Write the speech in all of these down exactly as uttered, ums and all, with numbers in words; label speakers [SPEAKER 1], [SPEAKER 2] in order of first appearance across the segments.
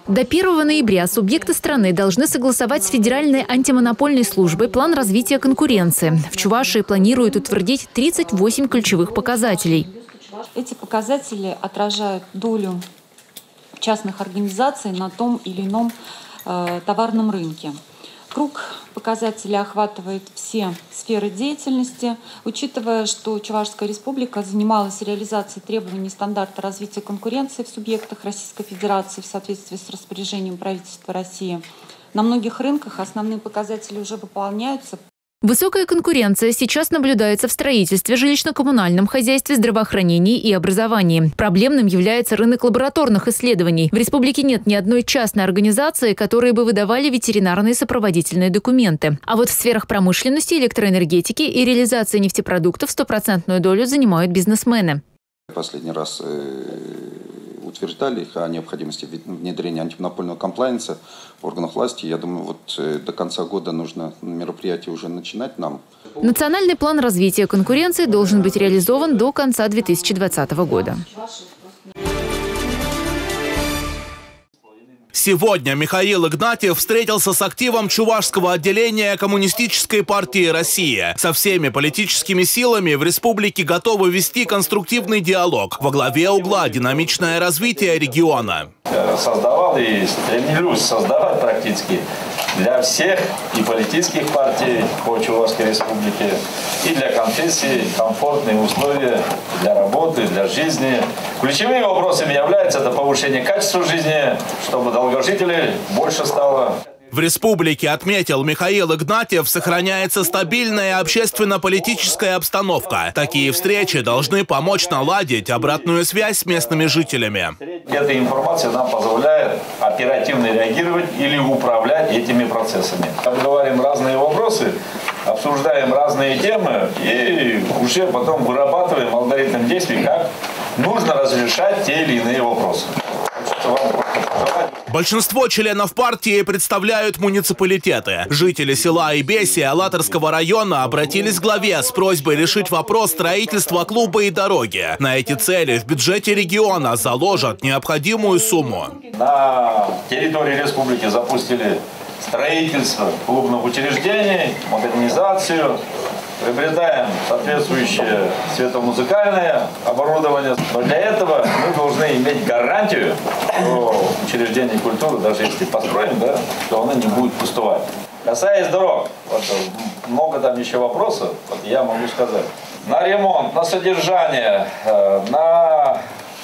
[SPEAKER 1] До первого ноября субъекты страны должны согласовать с Федеральной антимонопольной службой план развития конкуренции. В Чувашии планируют утвердить тридцать восемь ключевых показателей.
[SPEAKER 2] Эти показатели отражают долю частных организаций на том или ином э, товарном рынке. Круг показателей охватывает все сферы деятельности, учитывая, что Чувашская республика занималась реализацией требований стандарта развития конкуренции в субъектах Российской Федерации в соответствии с распоряжением правительства России. На многих рынках основные показатели уже выполняются.
[SPEAKER 1] Высокая конкуренция сейчас наблюдается в строительстве, жилищно-коммунальном хозяйстве, здравоохранении и образовании. Проблемным является рынок лабораторных исследований. В республике нет ни одной частной организации, которые бы выдавали ветеринарные сопроводительные документы. А вот в сферах промышленности, электроэнергетики и реализации нефтепродуктов стопроцентную долю занимают бизнесмены.
[SPEAKER 3] Последний раз утверждали их о необходимости внедрения антимонопольного комплайенса в органах власти. Я думаю, вот до конца года нужно мероприятие уже начинать нам.
[SPEAKER 1] Национальный план развития конкуренции должен быть реализован до конца две тысячи двадцатого года.
[SPEAKER 4] Сегодня Михаил Игнатьев встретился с активом чувашского отделения Коммунистической партии России. Со всеми политическими силами в республике готовы вести конструктивный диалог. Во главе угла динамичное развитие региона.
[SPEAKER 5] Создавал и стремлюсь создавать практически для всех и политических партий по Чувашской республике, и для конфессий комфортные условия для работы, для жизни. Ключевыми вопросами является это повышение качества жизни, чтобы долгожителей больше стало.
[SPEAKER 4] В республике, отметил Михаил Игнатьев, сохраняется стабильная общественно-политическая обстановка. Такие встречи должны помочь наладить обратную связь с местными жителями.
[SPEAKER 5] Эта информация нам позволяет оперативно реагировать или управлять этими процессами. Обговорим разные вопросы, обсуждаем разные темы и уже потом вырабатываем алгоритм действий, как нужно разрешать те или иные вопросы.
[SPEAKER 4] Большинство членов партии представляют муниципалитеты. Жители села Айбеси Алатырского района обратились к главе с просьбой решить вопрос строительства клуба и дороги. На эти цели в бюджете региона заложат необходимую сумму.
[SPEAKER 5] На территории республики запустили строительство клубных учреждений, модернизацию. Приобретаем соответствующее светомузыкальное оборудование. Но для этого мы должны иметь гарантию, что учреждение культуры, даже если построим, да, то оно не будет пустовать. Касаясь дорог, вот, много там еще вопросов, вот я могу сказать. На ремонт, на содержание, на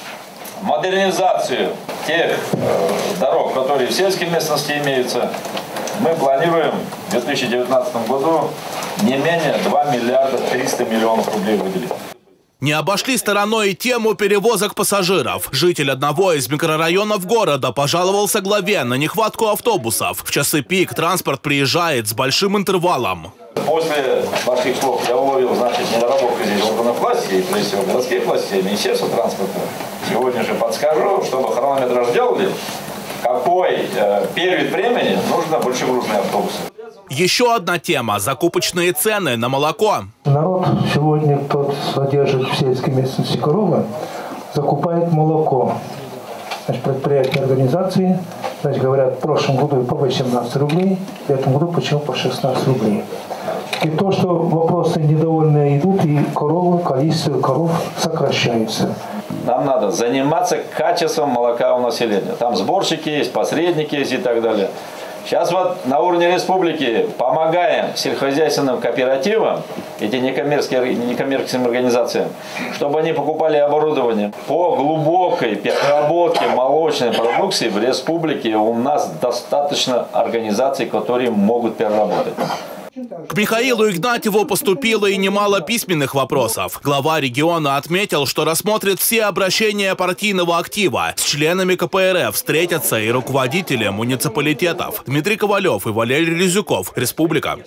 [SPEAKER 5] модернизацию тех дорог, которые в сельской местности имеются, мы планируем в две тысячи девятнадцатом году не менее два миллиарда триста миллионов рублей выделить.
[SPEAKER 4] Не обошли стороной и тему перевозок пассажиров. Житель одного из микрорайонов города пожаловался главе на нехватку автобусов. В часы пик транспорт приезжает с большим интервалом.
[SPEAKER 5] После ваших слов я уловил, значит, недоработку здесь органов власти, то есть городских властей, Министерства транспорта. Сегодня же подскажу, чтобы хронометраж делали, какой э, период времени нужно большегрузные автобусы.
[SPEAKER 4] Еще одна тема – закупочные цены на молоко.
[SPEAKER 6] Народ сегодня, кто содержит в сельской местности коровы, закупает молоко. Значит, предприятия, организации, значит, говорят, в прошлом году по восемнадцать рублей, в этом году почему по шестнадцать рублей. И то, что вопросы недовольные идут, и коровы, количество коров сокращается.
[SPEAKER 5] Нам надо заниматься качеством молока у населения. Там сборщики есть, посредники есть и так далее. Сейчас вот на уровне республики помогаем сельскохозяйственным кооперативам, эти некоммерческим, некоммерческим организациям, чтобы они покупали оборудование. По глубокой переработке молочной продукции в республике у нас достаточно организаций, которые могут переработать.
[SPEAKER 4] К Михаилу Игнатьеву поступило и немало письменных вопросов. Глава региона отметил, что рассмотрит все обращения партийного актива. С членами ка пэ эр эф встретятся и руководители муниципалитетов. Дмитрий Ковалев и Валерий Резюков. Республика.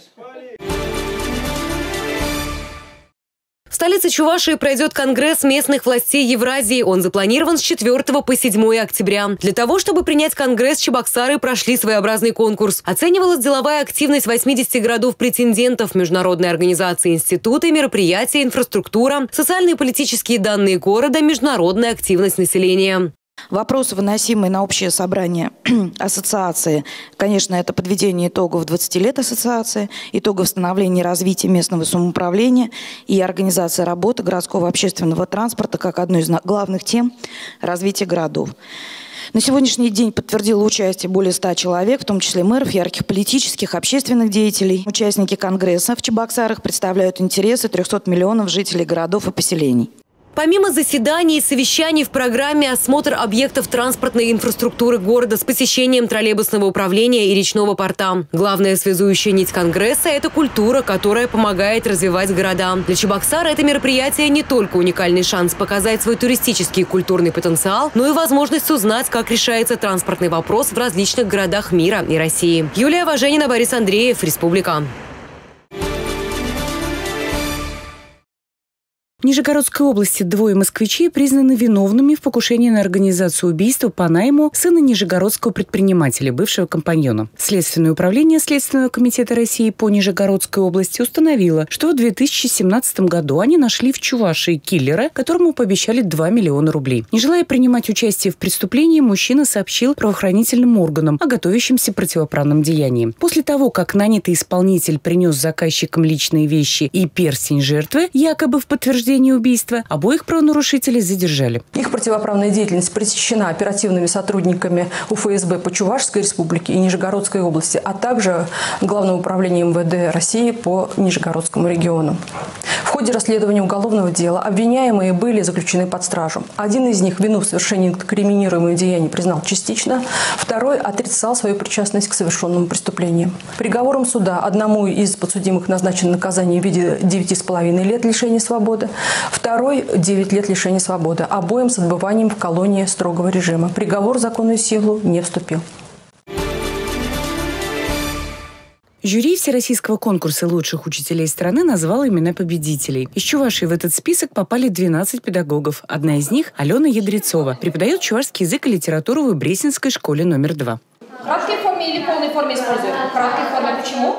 [SPEAKER 7] В столице Чувашии пройдет Конгресс местных властей Евразии. Он запланирован с четвёртого по седьмое октября. Для того, чтобы принять Конгресс, чебоксары прошли своеобразный конкурс. Оценивалась деловая активность восьмидесяти городов-претендентов, международные организации, институты, мероприятия, инфраструктура, социальные и политические данные города, международная активность населения.
[SPEAKER 8] Вопросы, выносимые на общее собрание ассоциации, конечно, это подведение итогов двадцати лет ассоциации, итогов становления и развития местного самоуправления и организация работы городского общественного транспорта как одной из главных тем развития городов. На сегодняшний день подтвердило участие более ста человек, в том числе мэров, ярких политических, общественных деятелей. Участники Конгресса в Чебоксарах представляют интересы трёхсот миллионов жителей городов и поселений.
[SPEAKER 7] Помимо заседаний и совещаний в программе «Осмотр объектов транспортной инфраструктуры города» с посещением троллейбусного управления и речного порта. Главная связующая нить Конгресса – это культура, которая помогает развивать города. Для Чебоксара это мероприятие не только уникальный шанс показать свой туристический и культурный потенциал, но и возможность узнать, как решается транспортный вопрос в различных городах мира и России. Юлия Важенина, Борис Андреев, Республика.
[SPEAKER 9] В Нижегородской области двое москвичей признаны виновными в покушении на организацию убийства по найму сына нижегородского предпринимателя, бывшего компаньона. Следственное управление Следственного комитета России по Нижегородской области установило, что в две тысячи семнадцатом году они нашли в Чувашии киллера, которому пообещали два миллиона рублей. Не желая принимать участие в преступлении, мужчина сообщил правоохранительным органам о готовящемся противоправном деянии. После того, как нанятый исполнитель принес заказчикам личные вещи и перстень жертвы, якобы в подтверждение убийства, обоих правонарушителей задержали.
[SPEAKER 10] Их противоправная деятельность пресечена оперативными сотрудниками У Ф С Б по Чувашской республике и Нижегородской области, а также Главным управлением Эм Вэ Дэ России по Нижегородскому региону. В ходе расследования уголовного дела обвиняемые были заключены под стражу. Один из них вину в совершении инкриминируемого деяния признал частично, второй отрицал свою причастность к совершенному преступлению. Приговором суда одному из подсудимых назначено наказание в виде девяти с половиной лет лишения свободы, второй – девять лет лишения свободы, обоим с отбыванием в колонии строгого режима. Приговор в законную силу не вступил.
[SPEAKER 9] Жюри Всероссийского конкурса лучших учителей страны назвало имена победителей. Из Чувашии в этот список попали двенадцать педагогов. Одна из них – Алена Ядрецова. Преподает чувашский язык и литературу в Брестинской школе номер два.
[SPEAKER 11] В краткой форме или полной форме используем? В краткой форме почему?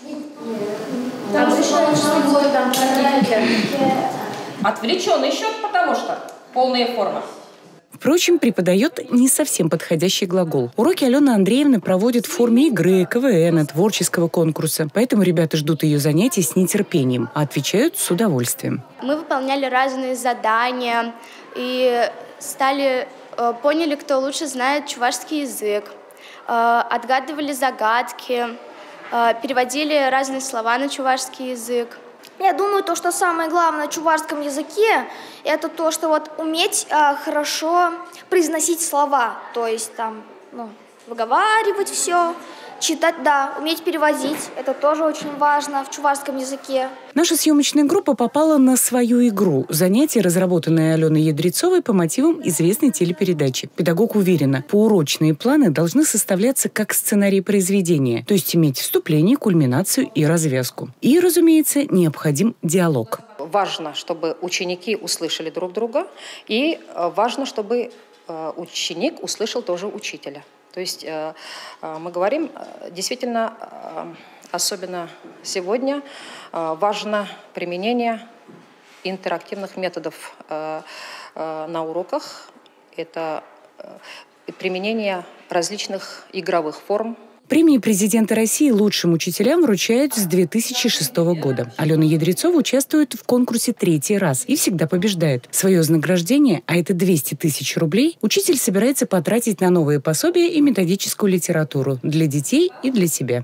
[SPEAKER 11] Отвлеченный счет, потому что полная форма.
[SPEAKER 9] Впрочем, преподает не совсем подходящий глагол. Уроки Алена Андреевна проводит в форме игры, ка вэ эна, творческого конкурса. Поэтому ребята ждут ее занятий с нетерпением, а отвечают с удовольствием.
[SPEAKER 12] Мы выполняли разные задания и стали, поняли, кто лучше знает чувашский язык, отгадывали загадки, переводили разные слова на чувашский язык.
[SPEAKER 13] Я думаю, то, что самое главное в чувашском языке, это то, что вот уметь э, хорошо произносить слова, то есть там, ну, выговаривать все, читать, да, уметь переводить, это тоже очень важно в чувашском языке.
[SPEAKER 9] Наша съемочная группа попала на свою игру. Занятие, разработанное Аленой Ядрецовой по мотивам известной телепередачи. Педагог уверена, поурочные планы должны составляться как сценарий произведения, то есть иметь вступление, кульминацию и развязку. И, разумеется, необходим диалог.
[SPEAKER 14] Важно, чтобы ученики услышали друг друга, и важно, чтобы ученик услышал тоже учителя. То есть мы говорим, действительно, особенно сегодня важно применение интерактивных методов на уроках. Это применение различных игровых форм.
[SPEAKER 9] Премии президента России лучшим учителям вручают с две тысячи шестого года. Алена Ядрецова участвует в конкурсе третий раз и всегда побеждает. Свое вознаграждение, а это двести тысяч рублей, учитель собирается потратить на новые пособия и методическую литературу для детей и для себя.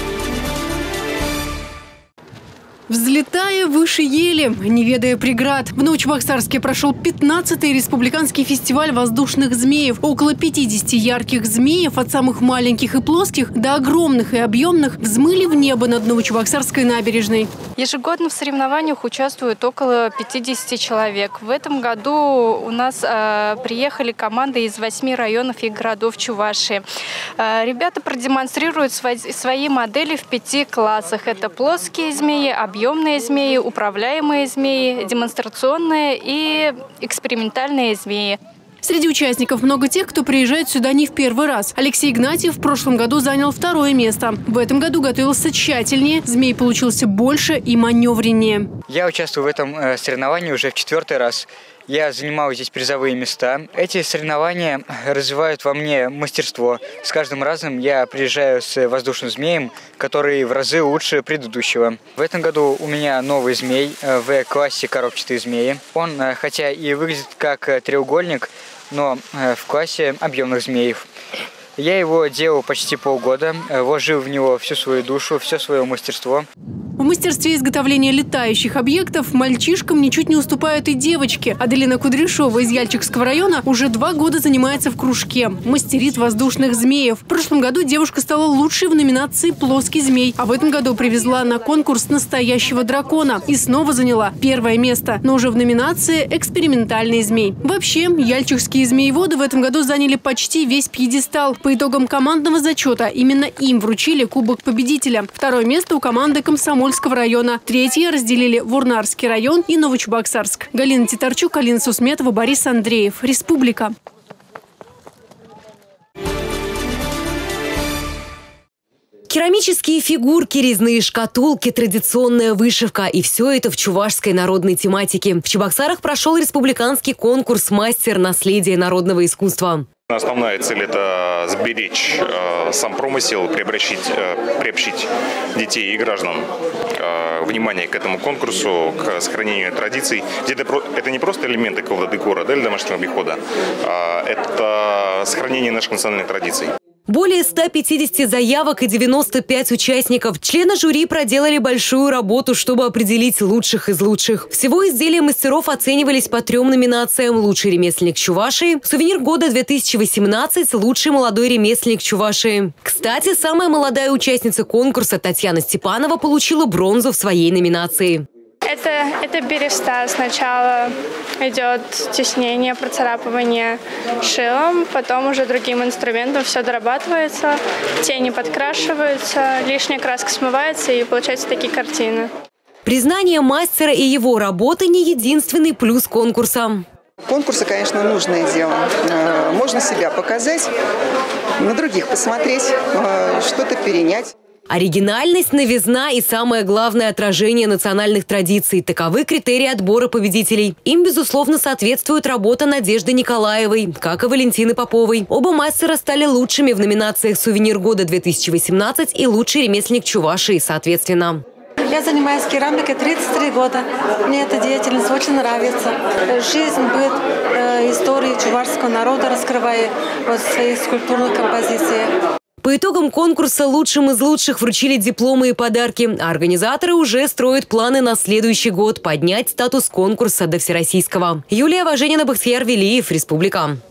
[SPEAKER 15] Взлетая выше ели, не ведая преград. В Новочебоксарске прошел пятнадцатый республиканский фестиваль воздушных змеев. Около пятидесяти ярких змеев, от самых маленьких и плоских до огромных и объемных, взмыли в небо над Новочебоксарской набережной.
[SPEAKER 16] Ежегодно в соревнованиях участвует около пятидесяти человек. В этом году у нас э, приехали команды из восьми районов и городов Чувашии. Э, ребята продемонстрируют свои, свои модели в пяти классах. Это плоские змеи, объемные Объемные змеи, управляемые змеи, демонстрационные и экспериментальные змеи.
[SPEAKER 15] Среди участников много тех, кто приезжает сюда не в первый раз. Алексей Игнатьев в прошлом году занял второе место. В этом году готовился тщательнее, змей получился больше и маневреннее.
[SPEAKER 17] Я участвую в этом соревновании уже в четвертый раз. Я занимал здесь призовые места. Эти соревнования развивают во мне мастерство. С каждым разом я приезжаю с воздушным змеем, который в разы лучше предыдущего. В этом году у меня новый змей в классе коробчатые змеи. Он, хотя и выглядит как треугольник, но в классе объемных змеев. Я его делал почти полгода, вложил в него всю свою душу, все свое мастерство.
[SPEAKER 15] В мастерстве изготовления летающих объектов мальчишкам ничуть не уступают и девочки. Аделина Кудряшова из Яльчикского района уже два года занимается в кружке. Мастерит воздушных змеев. В прошлом году девушка стала лучшей в номинации «Плоский змей». А в этом году привезла на конкурс настоящего дракона. И снова заняла первое место, но уже в номинации «Экспериментальный змей». Вообще, яльчикские змееводы в этом году заняли почти весь пьедестал. По итогам командного зачета именно им вручили Кубок победителя. Второе место у команды Комсомольского района. Третье разделили Вурнарский район и Новочебоксарск. Галина Титарчук, Алина Сусметова, Борис Андреев. Республика.
[SPEAKER 7] Керамические фигурки, резные шкатулки, традиционная вышивка. И все это в чувашской народной тематике. В Чебоксарах прошел республиканский конкурс «Мастер наследия народного искусства».
[SPEAKER 18] Основная цель – это сберечь э, сам промысел, приобщить, э, приобщить детей и граждан э, внимание к этому конкурсу, к сохранению традиций. Это, это не просто элементы какого-то декора, да, или домашнего обихода, а это сохранение наших национальных традиций.
[SPEAKER 7] Более ста пятидесяти заявок и девяноста пяти участников. Члены жюри проделали большую работу, чтобы определить лучших из лучших. Всего изделия мастеров оценивались по трем номинациям: лучший ремесленник Чувашии, сувенир года две тысячи восемнадцать, лучший молодой ремесленник Чувашии. Кстати, самая молодая участница конкурса Татьяна Степанова получила бронзу в своей номинации.
[SPEAKER 19] Это, это береста. Сначала идет теснение, процарапывание шилом, потом уже другим инструментом все дорабатывается, тени подкрашиваются, лишняя краска смывается, и получаются такие картины.
[SPEAKER 7] Признание мастера и его работы не единственный плюс конкурса.
[SPEAKER 20] Конкурсы, конечно, нужное дело. Можно себя показать, на других посмотреть, что-то перенять.
[SPEAKER 7] Оригинальность, новизна и, самое главное, отражение национальных традиций – таковы критерии отбора победителей. Им, безусловно, соответствует работа Надежды Николаевой, как и Валентины Поповой. Оба мастера стали лучшими в номинациях «Сувенир года две тысячи восемнадцать» и «Лучший ремесленник Чувашии», соответственно.
[SPEAKER 21] Я занимаюсь керамикой тридцать три года. Мне эта деятельность очень нравится. Жизнь, быт, э, истории чувашского народа раскрываю вот в своих скульптурных композициях.
[SPEAKER 7] По итогам конкурса лучшим из лучших вручили дипломы и подарки. А организаторы уже строят планы на следующий год поднять статус конкурса до всероссийского. Юлия Важенина, Бахтияр Велиев, Республика.